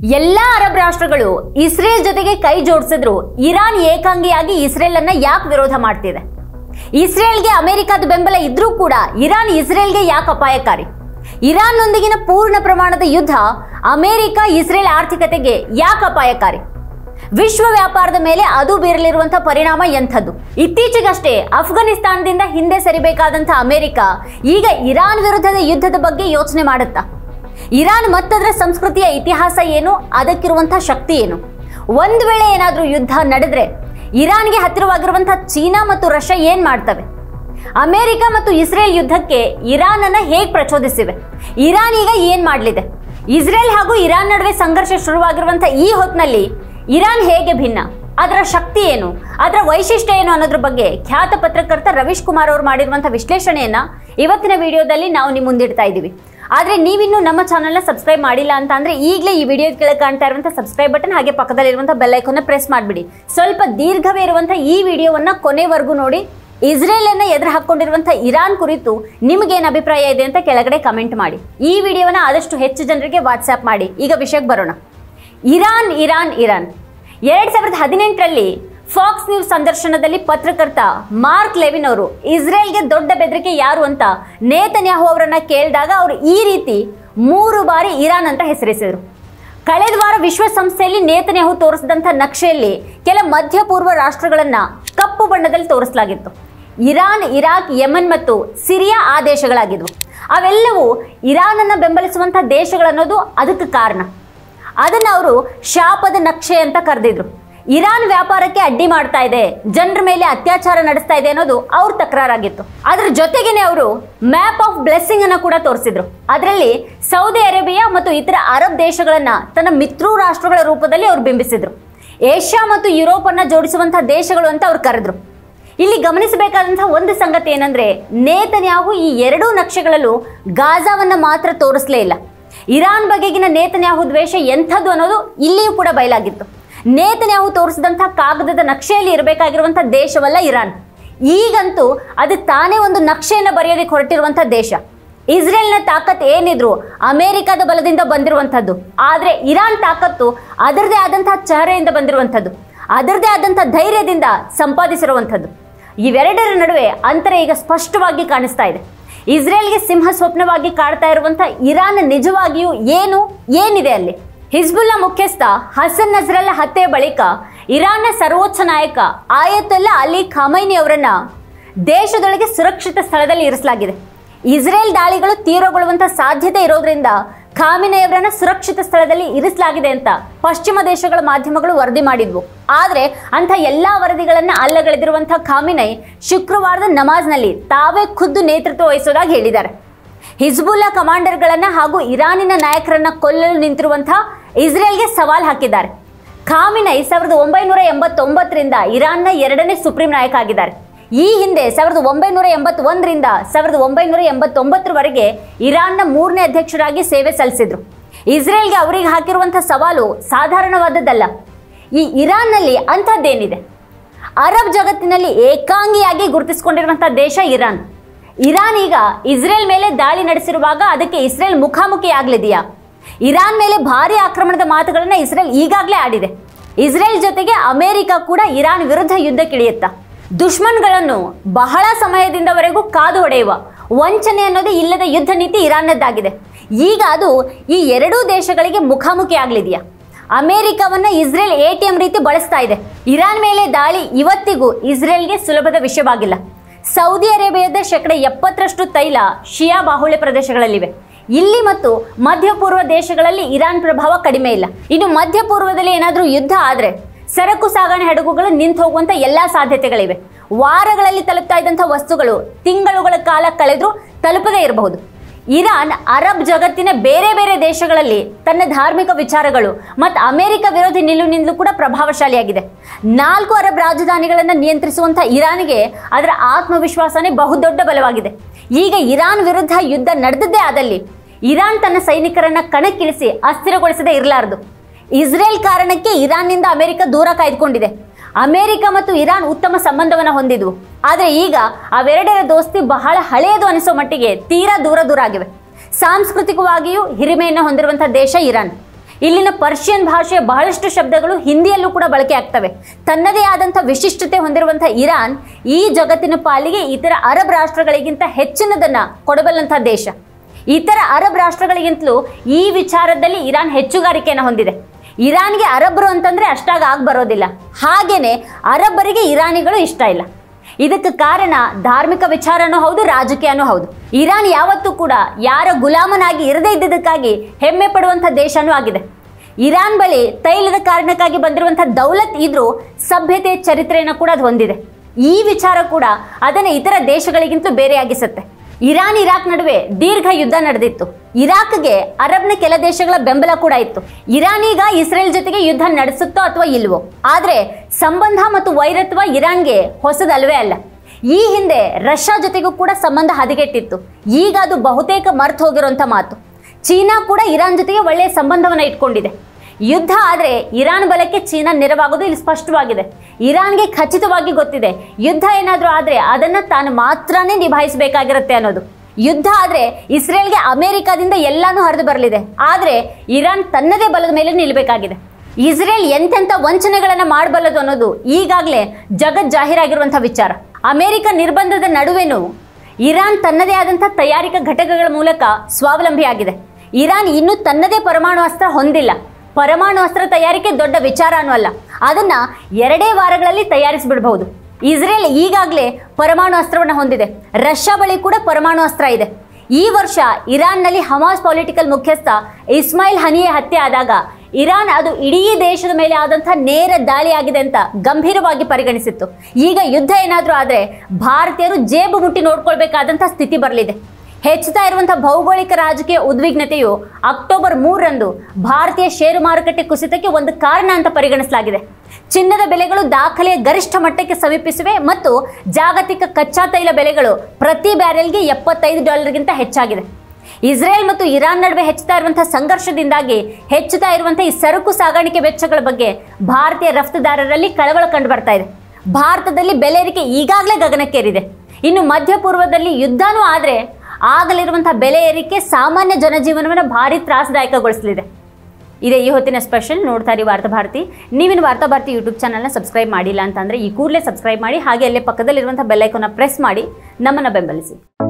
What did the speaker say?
ಎಲ್ಲ ಅರಬ್ ರಾಷ್ಟ್ರಗಳು ಇಸ್ರೇಲ್ ಜೊತೆಗೆ ಕೈ ಜೋಡಿಸಿದ್ರು ಇರಾನ್ ಏಕಾಂಗಿಯಾಗಿ ಇಸ್ರೇಲ್ ಅನ್ನ ಯಾಕೆ ವಿರೋಧ ಮಾಡ್ತಿದೆ? ಇಸ್ರೇಲ್ಗೆ ಅಮೆರಿಕದ ಬೆಂಬಲ ಇದ್ರೂ ಕೂಡ ಇರಾನ್ ಇಸ್ರೇಲ್ಗೆ ಯಾಕೆ ಅಪಾಯಕಾರಿ? ಇರಾನ್ ನೊಂದಿಗಿನ ಪೂರ್ಣ ಪ್ರಮಾಣದ ಯುದ್ಧ ಅಮೆರಿಕ ಇಸ್ರೇಲ್ ಆರ್ಥಿಕತೆಗೆ ಯಾಕೆ ಅಪಾಯಕಾರಿ? ವಿಶ್ವ ವ್ಯಾಪಾರದ ಮೇಲೆ ಅದು ಬೀರಲಿರುವಂತಹ ಪರಿಣಾಮ ಎಂಥದ್ದು? ಇತ್ತೀಚೆಗಷ್ಟೇ ಅಫ್ಘಾನಿಸ್ತಾನದಿಂದ ಹಿಂದೆ ಸರಿಬೇಕಾದಂತ ಅಮೆರಿಕ ಈಗ ಇರಾನ್ ವಿರುದ್ಧದ ಯುದ್ಧದ ಬಗ್ಗೆ ಯೋಚನೆ ಮಾಡುತ್ತಾ? ಇರಾನ್ ಮತ್ತದರ ಸಂಸ್ಕೃತಿಯ ಇತಿಹಾಸ ಏನು, ಅದಕ್ಕಿರುವಂತಹ ಶಕ್ತಿ ಏನು? ಒಂದು ವೇಳೆ ಏನಾದರೂ ಯುದ್ಧ ನಡೆದ್ರೆ ಇರಾನ್ಗೆ ಹತ್ತಿರವಾಗಿರುವಂತಹ ಚೀನಾ ಮತ್ತು ರಷ್ಯಾ ಏನ್ ಮಾಡ್ತವೆ? ಅಮೆರಿಕ ಮತ್ತು ಇಸ್ರೇಲ್ ಯುದ್ಧಕ್ಕೆ ಇರಾನ್ ಅನ್ನ ಹೇಗೆ ಪ್ರಚೋದಿಸಿವೆ? ಇರಾನ್ ಈಗ ಏನ್ ಮಾಡಲಿದೆ? ಇಸ್ರೇಲ್ ಹಾಗೂ ಇರಾನ್ ನಡುವೆ ಸಂಘರ್ಷ ಶುರುವಾಗಿರುವಂತಹ ಈ ಹೊತ್ತಿನಲ್ಲಿ ಇರಾನ್ ಹೇಗೆ ಭಿನ್ನ, ಅದರ ಶಕ್ತಿ ಏನು, ಅದರ ವೈಶಿಷ್ಟ್ಯ ಏನು ಅನ್ನೋದ್ರ ಬಗ್ಗೆ ಖ್ಯಾತ ಪತ್ರಕರ್ತ ರವೀಶ್ ಕುಮಾರ್ ಅವರು ಮಾಡಿರುವಂತಹ ವಿಶ್ಲೇಷಣೆಯನ್ನ ಇವತ್ತಿನ ವಿಡಿಯೋದಲ್ಲಿ ನಾವು ನಿಮ್ಮ ಮುಂದಿಡ್ತಾ ಇದ್ದೀವಿ. ಆದ್ರೆ ನೀವಿನ್ನು ನಮ್ಮ ಚಾನೆಲ್ನ ಸಬ್ಸ್ಕ್ರೈಬ್ ಮಾಡಿಲ್ಲ ಅಂತ ಅಂದ್ರೆ ಈಗಲೇ ಈ ವಿಡಿಯೋ ಕೆಳಗೆ ಕಾಣ್ತಾ ಇರುವಂತಹ ಸಬ್ಸ್ಕ್ರೈಬ್ ಬಟನ್ ಹಾಗೆ ಪಕ್ಕದಲ್ಲಿರುವಂತಹ ಬೆಲ್ ಐಕಾನ್ ಪ್ರೆಸ್ ಮಾಡಿಬಿಡಿ. ಸ್ವಲ್ಪ ದೀರ್ಘವೇ ಇರುವಂತಹ ಈ ವಿಡಿಯೋವನ್ನ ಕೊನೆವರೆಗೂ ನೋಡಿ. ಇಸ್ರೇಲ್ ಅನ್ನ ಎದುರು ಹಾಕೊಂಡಿರುವಂತಹ ಇರಾನ್ ಕುರಿತು ನಿಮಗೇನು ಅಭಿಪ್ರಾಯ ಇದೆ ಅಂತ ಕೆಳಗಡೆ ಕಮೆಂಟ್ ಮಾಡಿ. ಈ ವಿಡಿಯೋವನ್ನ ಆದಷ್ಟು ಹೆಚ್ಚು ಜನರಿಗೆ ವಾಟ್ಸ್ಆಪ್ ಮಾಡಿ. ಈಗ ವಿಷಯಕ್ಕೆ ಬರೋಣ. ಇರಾನ್ 2018ರಲ್ಲಿ ಫಾಕ್ಸ್ ನ್ಯೂಸ್ ಸಂದರ್ಶನದಲ್ಲಿ ಪತ್ರಕರ್ತ ಮಾರ್ಕ್ ಲೆವಿನ್ ಅವರು ಇಸ್ರೇಲ್ಗೆ ದೊಡ್ಡ ಬೆದರಿಕೆ ಯಾರು ಅಂತ ನೇತನ್ಯಾಹು ಅವರನ್ನ ಕೇಳಿದಾಗ ಅವರು ಈ ರೀತಿ 3 ಬಾರಿ ಇರಾನ್ ಅಂತ ಹೆಸರಿಸಿದರು. ಕಳೆದ ವಾರ ವಿಶ್ವಸಂಸ್ಥೆಯಲ್ಲಿ ನೇತನ್ಯಾಹು ತೋರಿಸಿದಂಥ ನಕ್ಷೆಯಲ್ಲಿ ಕೆಲ ಮಧ್ಯಪೂರ್ವ ರಾಷ್ಟ್ರಗಳನ್ನ ಕಪ್ಪು ಬಣ್ಣದಲ್ಲಿ ತೋರಿಸಲಾಗಿತ್ತು. ಇರಾನ್, ಇರಾಕ್, ಯೆಮನ್ ಮತ್ತು ಸಿರಿಯಾ ಆ ದೇಶಗಳಾಗಿದ್ವು. ಅವೆಲ್ಲವೂ ಇರಾನ್ ಅನ್ನ ಬೆಂಬಲಿಸುವಂತಹ ದೇಶಗಳನ್ನೋದು ಅದಕ್ಕೆ ಕಾರಣ. ಅದನ್ನ ಅವರು ಶಾಪದ ನಕ್ಷೆ ಅಂತ ಕರೆದಿದ್ರು. ಇರಾನ್ ವ್ಯಾಪಾರಕ್ಕೆ ಅಡ್ಡಿ ಮಾಡ್ತಾ ಇದೆ, ಜನರ ಮೇಲೆ ಅತ್ಯಾಚಾರ ನಡೆಸ್ತಾ ಇದೆ ಅನ್ನೋದು ಅವ್ರ ತಕರಾರಾಗಿತ್ತು. ಅದ್ರ ಜೊತೆಗೇನೆ ಅವರು ಮ್ಯಾಪ್ ಆಫ್ ಬ್ಲೆಸ್ಸಿಂಗ್ ಅನ್ನ ಕೂಡ ತೋರಿಸಿದ್ರು. ಅದರಲ್ಲಿ ಸೌದಿ ಅರೇಬಿಯಾ ಮತ್ತು ಇತರ ಅರಬ್ ದೇಶಗಳನ್ನ ತನ್ನ ಮಿತ್ರ ರಾಷ್ಟ್ರಗಳ ರೂಪದಲ್ಲಿ ಅವ್ರು ಬಿಂಬಿಸಿದ್ರು. ಏಷ್ಯಾ ಮತ್ತು ಯುರೋಪ್ ಅನ್ನ ಜೋಡಿಸುವಂತಹ ದೇಶಗಳು ಅಂತ ಅವ್ರು ಕರೆದ್ರು. ಇಲ್ಲಿ ಗಮನಿಸಬೇಕಾದಂತಹ ಒಂದು ಸಂಗತಿ ಏನಂದ್ರೆ, ನೇತನ್ಯಾಹು ಈ ಎರಡೂ ನಕ್ಷೆಗಳಲ್ಲೂ ಗಾಜಾವನ್ನ ಮಾತ್ರ ತೋರಿಸಲೇ ಇಲ್ಲ. ಇರಾನ್ ಬಗೆಗಿನ ನೇತನ್ಯಾಹು ದ್ವೇಷ ಎಂಥದ್ದು ಅನ್ನೋದು ಇಲ್ಲಿಯೂ ಕೂಡ ಬಯಲಾಗಿತ್ತು. ನೇತನ್ಯಾಹು ತೋರಿಸಿದಂತಹ ಕಾಗದದ ನಕ್ಷೆಯಲ್ಲಿ ಇರಬೇಕಾಗಿರುವಂತಹ ದೇಶವಲ್ಲ ಇರಾನ್. ಈಗಂತೂ ಅದು ತಾನೇ ಒಂದು ನಕ್ಷೆಯನ್ನು ಬರೆಯೋದಕ್ಕೆ ಹೊರಟಿರುವಂತಹ ದೇಶ. ಇಸ್ರೇಲ್ನ ತಾಕತ್ ಏನಿದ್ರು ಅಮೆರಿಕದ ಬಲದಿಂದ ಬಂದಿರುವಂಥದ್ದು. ಆದರೆ ಇರಾನ್ ತಾಕತ್ತು ಅದರದೇ ಆದಂತಹ ಚಹರೆಯಿಂದ ಬಂದಿರುವಂಥದ್ದು, ಅದರದೇ ಆದಂತಹ ಧೈರ್ಯದಿಂದ ಸಂಪಾದಿಸಿರುವಂಥದ್ದು. ಇವೆರಡರ ನಡುವೆ ಅಂತರ ಈಗ ಸ್ಪಷ್ಟವಾಗಿ ಕಾಣಿಸ್ತಾ ಇದೆ. ಇಸ್ರೇಲ್ಗೆ ಸಿಂಹ ಸ್ವಪ್ನವಾಗಿ ಕಾಡ್ತಾ ಇರುವಂತಹ ಇರಾನ್ ನಿಜವಾಗಿಯೂ ಏನಿದೆ ಅಲ್ಲಿ? ಹಿಜ್ಬುಲ್ಲಾ ಮುಖ್ಯಸ್ಥ ಹಸನ್ ನಸ್ರಲ್ಲಾ ಹತ್ಯೆ ಬಳಿಕ ಇರಾನ್ನ ಸರ್ವೋಚ್ಚ ನಾಯಕ ಆಯತುಲ್ಲಾ ಅಲಿ ಖಮೈನಿ ಅವರನ್ನ ದೇಶದೊಳಗೆ ಸುರಕ್ಷಿತ ಸ್ಥಳದಲ್ಲಿ ಇರಿಸಲಾಗಿದೆ. ಇಸ್ರೇಲ್ ದಾಳಿಗಳು ತೀವ್ರಗೊಳ್ಳುವಂತಹ ಸಾಧ್ಯತೆ ಇರೋದ್ರಿಂದ ಖಾಮಿನಿ ಅವರನ್ನ ಸುರಕ್ಷಿತ ಸ್ಥಳದಲ್ಲಿ ಇರಿಸಲಾಗಿದೆ ಅಂತ ಪಶ್ಚಿಮ ದೇಶಗಳ ಮಾಧ್ಯಮಗಳು ವರದಿ ಮಾಡಿದ್ವು. ಆದ್ರೆ ಅಂತ ಎಲ್ಲಾ ವರದಿಗಳನ್ನ ಅಲ್ಲಗಳೆದಿರುವಂತಹ ಖಾಮಿನಿ ಶುಕ್ರವಾರದ ನಮಾಜ್ನಲ್ಲಿ ತಾವೇ ಖುದ್ದು ನೇತೃತ್ವ ವಹಿಸೋದಾಗಿ ಹೇಳಿದ್ದಾರೆ. ಹಿಜ್ಬುಲ್ಲಾ ಕಮಾಂಡರ್ಗಳನ್ನ ಹಾಗೂ ಇರಾನಿನ ನಾಯಕರನ್ನ ಕೊಲ್ಲಲು ನಿಂತಿರುವಂತಹ ಇಸ್ರೇಲ್ಗೆ ಸವಾಲ್ ಹಾಕಿದ್ದಾರೆ. ಖಾಮಿನಿ 1989ರಿಂದ ಇರಾನ್ನ 2ನೇ ಸುಪ್ರೀಂ ನಾಯಕ ಆಗಿದ್ದಾರೆ. ಈ ಹಿಂದೆ 1981ರಿಂದ 1989ರವರೆಗೆ ಇರಾನ್ನ 3ನೇ ಅಧ್ಯಕ್ಷರಾಗಿ ಸೇವೆ ಸಲ್ಲಿಸಿದ್ರು. ಇಸ್ರೇಲ್ಗೆ ಅವರಿಗೆ ಹಾಕಿರುವಂತಹ ಸವಾಲು ಸಾಧಾರಣವಾದದ್ದಲ್ಲ. ಈ ಇರಾನ್ನಲ್ಲಿ ಅಂಥದ್ದೇನಿದೆ? ಅರಬ್ ಜಗತ್ತಿನಲ್ಲಿ ಏಕಾಂಗಿಯಾಗಿ ಗುರುತಿಸಿಕೊಂಡಿರುವಂತಹ ದೇಶ ಇರಾನ್. ಇರಾನ್ ಈಗ ಇಸ್ರೇಲ್ ಮೇಲೆ ದಾಳಿ ನಡೆಸಿರುವಾಗ ಅದಕ್ಕೆ ಇಸ್ರೇಲ್ ಮುಖಾಮುಖಿ ಆಗ್ಲಿದೆಯಾ? ಇರಾನ್ ಮೇಲೆ ಭಾರಿ ಆಕ್ರಮಣದ ಮಾತುಗಳನ್ನ ಇಸ್ರೇಲ್ ಈಗಾಗಲೇ ಆಡಿದೆ. ಇಸ್ರೇಲ್ ಜೊತೆಗೆ ಅಮೆರಿಕ ಕೂಡ ಇರಾನ್ ವಿರುದ್ಧ ಯುದ್ಧಕ್ಕಿಳಿಯುತ್ತಾ? ದುಶ್ಮನ್ಗಳನ್ನು ಬಹಳ ಸಮಯದಿಂದವರೆಗೂ ಕಾದು ಹೊಡೆಯುವ ವಂಚನೆ ಅನ್ನೋದೇ ಇಲ್ಲದ ಯುದ್ಧ ನೀತಿ ಇರಾನ್ನದ್ದಾಗಿದೆ. ಈಗ ಅದು ಈ ಎರಡೂ ದೇಶಗಳಿಗೆ ಮುಖಾಮುಖಿ ಆಗ್ಲಿದೆಯಾ? ಅಮೆರಿಕವನ್ನ ಇಸ್ರೇಲ್ ATM ರೀತಿ ಬಳಸ್ತಾ ಇದೆ. ಇರಾನ್ ಮೇಲೆ ದಾಳಿ ಇವತ್ತಿಗೂ ಇಸ್ರೇಲ್ಗೆ ಸುಲಭದ ವಿಷಯವಾಗಿಲ್ಲ. ಸೌದಿ ಅರೇಬಿಯಾದ 70% ತೈಲ ಶಿಯಾ ಬಾಹುಳ್ಯ ಪ್ರದೇಶಗಳಲ್ಲಿವೆ. ಇಲ್ಲಿ ಮತ್ತು ಮಧ್ಯಪೂರ್ವ ದೇಶಗಳಲ್ಲಿ ಇರಾನ್ ಪ್ರಭಾವ ಕಡಿಮೆ ಇಲ್ಲ. ಇನ್ನು ಮಧ್ಯಪೂರ್ವದಲ್ಲಿ ಏನಾದರೂ ಯುದ್ಧ ಆದ್ರೆ ಸರಕು ಸಾಗಣೆ ಹಡಗುಗಳು ನಿಂತು ಹೋಗುವಂತ ಎಲ್ಲಾ ಸಾಧ್ಯತೆಗಳಿವೆ. ವಾರಗಳಲ್ಲಿ ತಲುಪ್ತಾ ಇದ್ದಂತಹ ವಸ್ತುಗಳು ತಿಂಗಳುಗಳ ಕಾಲ ಕಳೆದ್ರೂ ತಲುಪದೇ ಇರಬಹುದು. ಇರಾನ್ ಅರಬ್ ಜಗತ್ತಿನ ಬೇರೆ ಬೇರೆ ದೇಶಗಳಲ್ಲಿ ತನ್ನ ಧಾರ್ಮಿಕ ವಿಚಾರಗಳು ಮತ್ತು ಅಮೆರಿಕ ವಿರೋಧಿ ನಿಲುವಿನಿಂದಲೂ ಕೂಡ ಪ್ರಭಾವಶಾಲಿಯಾಗಿದೆ. 4 ಅರಬ್ ರಾಜಧಾನಿಗಳನ್ನು ನಿಯಂತ್ರಿಸುವಂತಹ ಇರಾನ್ಗೆ ಅದರ ಆತ್ಮವಿಶ್ವಾಸನೇ ಬಹುದೊಡ್ಡ ಬಲವಾಗಿದೆ. ಈಗ ಇರಾನ್ ವಿರುದ್ಧ ಯುದ್ಧ ನಡೆದದ್ದೇ ಆದಲ್ಲಿ ಇರಾನ್ ತನ್ನ ಸೈನಿಕರನ್ನ ಕಣಕ್ಕಿಳಿಸಿ ಅಸ್ಥಿರಗೊಳಿಸದೇ ಇರಲಾರದು. ಇಸ್ರೇಲ್ ಕಾರಣಕ್ಕೆ ಇರಾನ್ನಿಂದ ಅಮೆರಿಕ ದೂರ ಕಾಯ್ದುಕೊಂಡಿದೆ. ಅಮೆರಿಕ ಮತ್ತು ಇರಾನ್ ಉತ್ತಮ ಸಂಬಂಧವನ್ನು ಹೊಂದಿದ್ವು. ಆದರೆ ಈಗ ಅವೆರಡರ ದೋಸ್ತಿ ಬಹಳ ಹಳೆಯದು ಅನಿಸೋ ಮಟ್ಟಿಗೆ ತೀರಾ ದೂರ ಆಗಿವೆ. ಸಾಂಸ್ಕೃತಿಕವಾಗಿಯೂ ಹಿರಿಮೆಯನ್ನು ಹೊಂದಿರುವಂತಹ ದೇಶ ಇರಾನ್. ಇಲ್ಲಿನ ಪರ್ಷಿಯನ್ ಭಾಷೆಯ ಬಹಳಷ್ಟು ಶಬ್ದಗಳು ಹಿಂದಿಯಲ್ಲೂ ಕೂಡ ಬಳಕೆ ಆಗ್ತವೆ. ತನ್ನದೇ ಆದಂಥ ವಿಶಿಷ್ಟತೆ ಹೊಂದಿರುವಂಥ ಇರಾನ್ ಈ ಜಗತ್ತಿನ ಪಾಲಿಗೆ ಇತರ ಅರಬ್ ರಾಷ್ಟ್ರಗಳಿಗಿಂತ ಹೆಚ್ಚಿನದನ್ನ ಕೊಡಬಲ್ಲಂಥ ದೇಶ. ಇತರ ಅರಬ್ ರಾಷ್ಟ್ರಗಳಿಗಿಂತಲೂ ಈ ವಿಚಾರದಲ್ಲಿ ಇರಾನ್ ಹೆಚ್ಚುಗಾರಿಕೆಯನ್ನು ಹೊಂದಿದೆ. ಇರಾನ್ಗೆ ಅರಬ್ರು ಅಂತಂದ್ರೆ ಅಷ್ಟಾಗಿ ಆಗಿ ಬರೋದಿಲ್ಲ. ಹಾಗೇನೆ ಅರಬ್ಬರಿಗೆ ಇರಾನಿಗಳು ಇಷ್ಟ ಇಲ್ಲ. ಇದಕ್ಕೆ ಕಾರಣ ಧಾರ್ಮಿಕ ವಿಚಾರನೂ ಹೌದು, ರಾಜಕೀಯನೂ ಹೌದು. ಇರಾನ್ ಯಾವತ್ತೂ ಕೂಡ ಯಾರ ಗುಲಾಮನಾಗಿ ಇರದೇ ಇದ್ದಿದ್ದಕ್ಕಾಗಿ ಹೆಮ್ಮೆ ಪಡುವಂಥ ದೇಶನೂ ಆಗಿದೆ. ಇರಾನ್ ಬಳಿ ತೈಲದ ಕಾರಣಕ್ಕಾಗಿ ಬಂದಿರುವಂಥ ದೌಲತ್ ಇದ್ರೂ ಸಭ್ಯತೆಯ ಚರಿತ್ರೆಯನ್ನು ಕೂಡ ಅದು ಹೊಂದಿದೆ. ಈ ವಿಚಾರ ಕೂಡ ಅದನ್ನು ಇತರ ದೇಶಗಳಿಗಿಂತಲೂ ಬೇರೆಯಾಗಿಸುತ್ತೆ. ಇರಾನ್ ಇರಾಕ್ ನಡುವೆ ದೀರ್ಘ ಯುದ್ಧ ನಡೆದಿತ್ತು. ಇರಾಕ್ಗೆ ಅರಬ್ನ ಕೆಲ ದೇಶಗಳ ಬೆಂಬಲ ಕೂಡ ಇತ್ತು. ಇರಾನ್ ಈಗ ಇಸ್ರೇಲ್ ಜೊತೆಗೆ ಯುದ್ಧ ನಡೆಸುತ್ತೋ ಅಥವಾ ಇಲ್ವೋ, ಆದ್ರೆ ಸಂಬಂಧ ಮತ್ತು ವೈರತ್ವ ಇರಾನ್ಗೆ ಹೊಸದಲ್ವೇ ಅಲ್ಲ. ಈ ಹಿಂದೆ ರಷ್ಯಾ ಜೊತೆಗೂ ಕೂಡ ಸಂಬಂಧ ಹದಗೆಟ್ಟಿತ್ತು. ಈಗ ಅದು ಬಹುತೇಕ ಮರ್ತು ಹೋಗಿರುವಂತ ಮಾತು. ಚೀನಾ ಕೂಡ ಇರಾನ್ ಜೊತೆಗೆ ಒಳ್ಳೆಯ ಸಂಬಂಧವನ್ನ ಇಟ್ಕೊಂಡಿದೆ. ಯುದ್ಧ ಆದ್ರೆ ಇರಾನ್ ಬಲಕ್ಕೆ ಚೀನಾ ನೆರವಾಗೋದು ಇಲ್ಲಿ ಸ್ಪಷ್ಟವಾಗಿದೆ. ಇರಾನ್ಗೆ ಖಚಿತವಾಗಿ ಗೊತ್ತಿದೆ, ಯುದ್ಧ ಏನಾದ್ರೂ ಆದ್ರೆ ಅದನ್ನ ತಾನು ಮಾತ್ರನೇ ನಿಭಾಯಿಸಬೇಕಾಗಿರುತ್ತೆ ಅನ್ನೋದು. ಯುದ್ಧ ಆದ್ರೆ ಇಸ್ರೇಲ್ಗೆ ಅಮೆರಿಕಾದಿಂದ ಎಲ್ಲಾನು ಹರಿದು ಬರಲಿದೆ. ಆದ್ರೆ ಇರಾನ್ ತನ್ನದೇ ಬಲದ ಮೇಲೆ ನಿಲ್ಲಬೇಕಾಗಿದೆ. ಇಸ್ರೇಲ್ ಎಂತೆಂಥ ವಂಚನೆಗಳನ್ನ ಮಾಡಬಲ್ಲದು ಅನ್ನೋದು ಈಗಾಗಲೇ ಜಗತ್ ಜಾಹೀರಾಗಿರುವಂತಹ ವಿಚಾರ. ಅಮೆರಿಕ ನಿರ್ಬಂಧದ ನಡುವೆನೂ ಇರಾನ್ ತನ್ನದೇ ಆದಂತಹ ತಯಾರಿಕಾ ಘಟಕಗಳ ಮೂಲಕ ಸ್ವಾವಲಂಬಿಯಾಗಿದೆ. ಇರಾನ್ ಇನ್ನೂ ತನ್ನದೇ ಪರಮಾಣು ಅಸ್ತ್ರ ಹೊಂದಿಲ್ಲ. ಪರಮಾಣು ಅಸ್ತ್ರ ತಯಾರಿಕೆ ದೊಡ್ಡ ವಿಚಾರನೂ ಅಲ್ಲ. ಅದನ್ನ 2 ವಾರಗಳಲ್ಲಿ ತಯಾರಿಸಿಬಿಡಬಹುದು. ಇಸ್ರೇಲ್ ಈಗಾಗಲೇ ಪರಮಾಣು ಅಸ್ತ್ರವನ್ನು ಹೊಂದಿದೆ. ರಷ್ಯಾ ಬಳಿ ಕೂಡ ಪರಮಾಣು ಅಸ್ತ್ರ ಇದೆ. ಈ ವರ್ಷ ಇರಾನ್ನಲ್ಲಿ ಹಮಾಸ್ ಪೊಲಿಟಿಕಲ್ ಮುಖ್ಯಸ್ಥ ಇಸ್ಮಾಯಿಲ್ ಹನಿಯೆ ಹತ್ಯೆ ಆದಾಗ ಇರಾನ್ ಅದು ಇಡೀ ದೇಶದ ಮೇಲೆ ಆದಂಥ ನೇರ ದಾಳಿಯಾಗಿದೆ ಅಂತ ಗಂಭೀರವಾಗಿ ಪರಿಗಣಿಸಿತ್ತು. ಈಗ ಯುದ್ಧ ಏನಾದರೂ ಆದರೆ ಭಾರತೀಯರು ಜೇಬು ಮುಟ್ಟಿ ನೋಡ್ಕೊಳ್ಬೇಕಾದಂಥ ಸ್ಥಿತಿ ಬರಲಿದೆ. ಹೆಚ್ಚುತ್ತಾ ಇರುವಂತಹ ಭೌಗೋಳಿಕ ರಾಜಕೀಯ ಉದ್ವಿಗ್ನತೆಯು ಅಕ್ಟೋಬರ್ 3ರಂದು ಭಾರತೀಯ ಷೇರು ಮಾರುಕಟ್ಟೆ ಕುಸಿತಕ್ಕೆ ಒಂದು ಕಾರಣ ಅಂತ ಪರಿಗಣಿಸಲಾಗಿದೆ. ಚಿನ್ನದ ಬೆಲೆಗಳು ದಾಖಲೆಯ ಗರಿಷ್ಠ ಮಟ್ಟಕ್ಕೆ ಸಮೀಪಿಸಿವೆ ಮತ್ತು ಜಾಗತಿಕ ಕಚ್ಚಾ ತೈಲ ಬೆಲೆಗಳು ಪ್ರತಿ ಬ್ಯಾರೆಲ್ಗೆ $75ಗಿಂತ ಹೆಚ್ಚಾಗಿದೆ. ಇಸ್ರೇಲ್ ಮತ್ತು ಇರಾನ್ ನಡುವೆ ಹೆಚ್ಚುತ್ತಾ ಇರುವಂತಹ ಸಂಘರ್ಷದಿಂದಾಗಿ ಹೆಚ್ಚುತ್ತಾ ಇರುವಂತಹ ಈ ಸರಕು ಸಾಗಾಣಿಕೆ ವೆಚ್ಚಗಳ ಬಗ್ಗೆ ಭಾರತೀಯ ರಫ್ತುದಾರರಲ್ಲಿ ಕಳವಳ ಕಂಡು ಬರ್ತಾ ಇದೆ. ಭಾರತದಲ್ಲಿ ಬೆಲೆ ಏರಿಕೆ ಈಗಾಗಲೇ ಗಗನಕ್ಕೇರಿದೆ. ಇನ್ನು ಮಧ್ಯಪೂರ್ವದಲ್ಲಿ ಯುದ್ಧನೂ ಆದರೆ ಆಗಲಿರುವಂತಹ ಬೆಲೆ ಏರಿಕೆ ಸಾಮಾನ್ಯ ಜನಜೀವನವನ್ನು ಭಾರಿ ತ್ರಾಸದಾಯಕಗೊಳಿಸಲಿದೆ. ಇದೇ ಈ ಹೊತ್ತಿನ ಸ್ಪೆಷಲ್. ನೋಡ್ತಾ ಇರಿ ವಾರ್ತಾ ಭಾರತಿ. ನೀವಿನ ವಾರ್ತಾ ಭಾರತಿ ಯೂಟ್ಯೂಬ್ ಚಾನಲ್ನ ಸಬ್ಸ್ಕ್ರೈಬ್ ಮಾಡಿಲ್ಲ ಅಂತಂದರೆ ಈ ಕೂಡಲೇ ಸಬ್ಸ್ಕ್ರೈಬ್ ಮಾಡಿ. ಹಾಗೆ ಅಲ್ಲೇ ಪಕ್ಕದಲ್ಲಿರುವಂಥ ಬೆಲ್ ಐಕಾನ್ನ ಪ್ರೆಸ್ ಮಾಡಿ ನಮ್ಮನ್ನು ಬೆಂಬಲಿಸಿ.